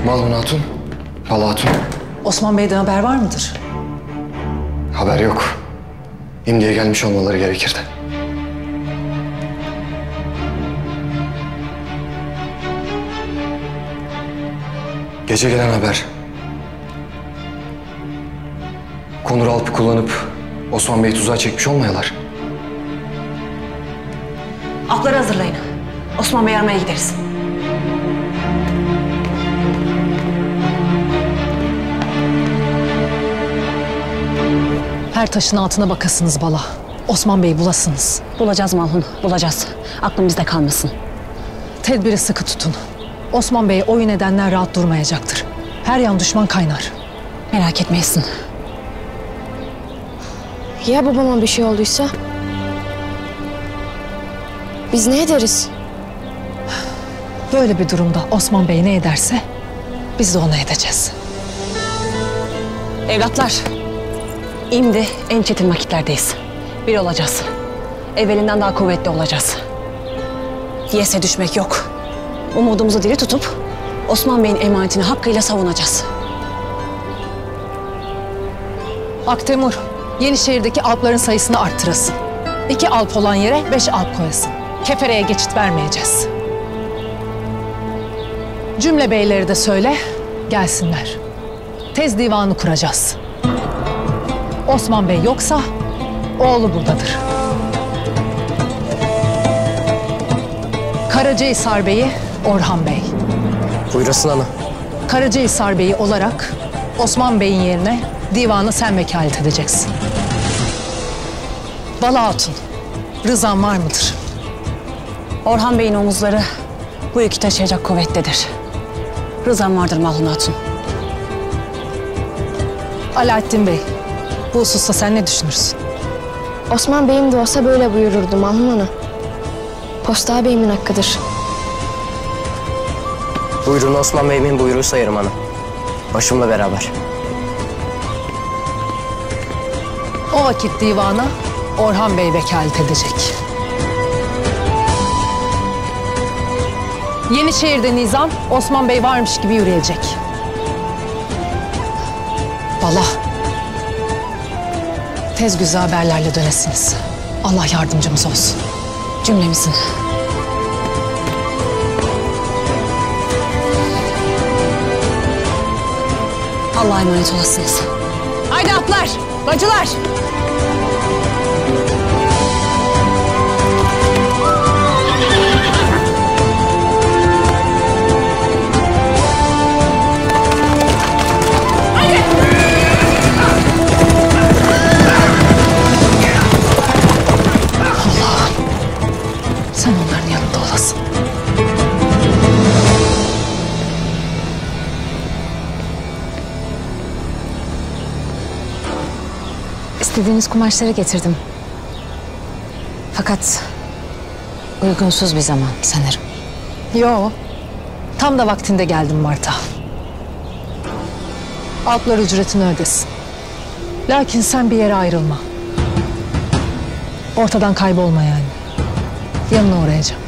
Malhun Hatun, Bala Hatun. Osman Bey'den haber var mıdır? Haber yok. İmdiye gelmiş olmaları gerekirdi. Gece gelen haber. Konur Alp'ı kullanıp Osman Bey'i tuzağa çekmiş olmayalar. Atları hazırlayın. Osman Bey'i aramaya gideriz. Her taşın altına bakasınız Bala. Osman Bey'i bulasınız. Bulacağız Malhun, bulacağız. Aklım bizde kalmasın. Tedbiri sıkı tutun. Osman Bey'i oyun edenler rahat durmayacaktır. Her yan düşman kaynar. Merak etmeyesin. Ya babama bir şey olduysa? Biz ne ederiz? Böyle bir durumda Osman Bey ne ederse biz de onu edeceğiz. Evlatlar, şimdi en çetin vakitlerdeyiz. Bir olacağız. Evvelinden daha kuvvetli olacağız. Yese düşmek yok. Umudumuzu diri tutup Osman Bey'in emanetini hakkıyla savunacağız. Aktemur, Yenişehir'deki alpların sayısını arttırasın. 2 alp olan yere 5 alp koyasın. Kefere'ye geçit vermeyeceğiz. Cümle beyleri de söyle, gelsinler. Tez divanı kuracağız. Osman Bey yoksa oğlu buradadır. Karacahisar Bey'i Orhan Bey. Buyurasın ana. Karacahisar Bey'i olarak Osman Bey'in yerine divanı sen vekalet edeceksin. Bala Hatun, rızan var mıdır? Orhan Bey'in omuzları bu yükü taşıyacak kuvvettedir. Rızam vardır Malhun Hatun. Alaaddin Bey, bu hususta sen ne düşünürsün? Osman Bey'im de olsa böyle buyururdu Malhun Ana. Posta Bey'imin hakkıdır. Buyruğunu Osman Bey'imin buyruğu sayarım ana. Başımla beraber. O vakit divana Orhan Bey vekalet edecek. Yenişehir'de nizam Osman Bey varmış gibi yürüyecek. Bala, tez güzel haberlerle dönesiniz. Allah yardımcımız olsun. Cümlemizin. Allah'a emanet olasınız. Haydi atlar, bacılar. Sen onların yanında olasın. İstediğiniz kumaşları getirdim. Fakat uygunsuz bir zaman sanırım. Yo, tam da vaktinde geldim Marta. Alplar ücretini ödesin. Lakin sen bir yere ayrılma. Ortadan kaybolma yani. Yanına uğrayacağım.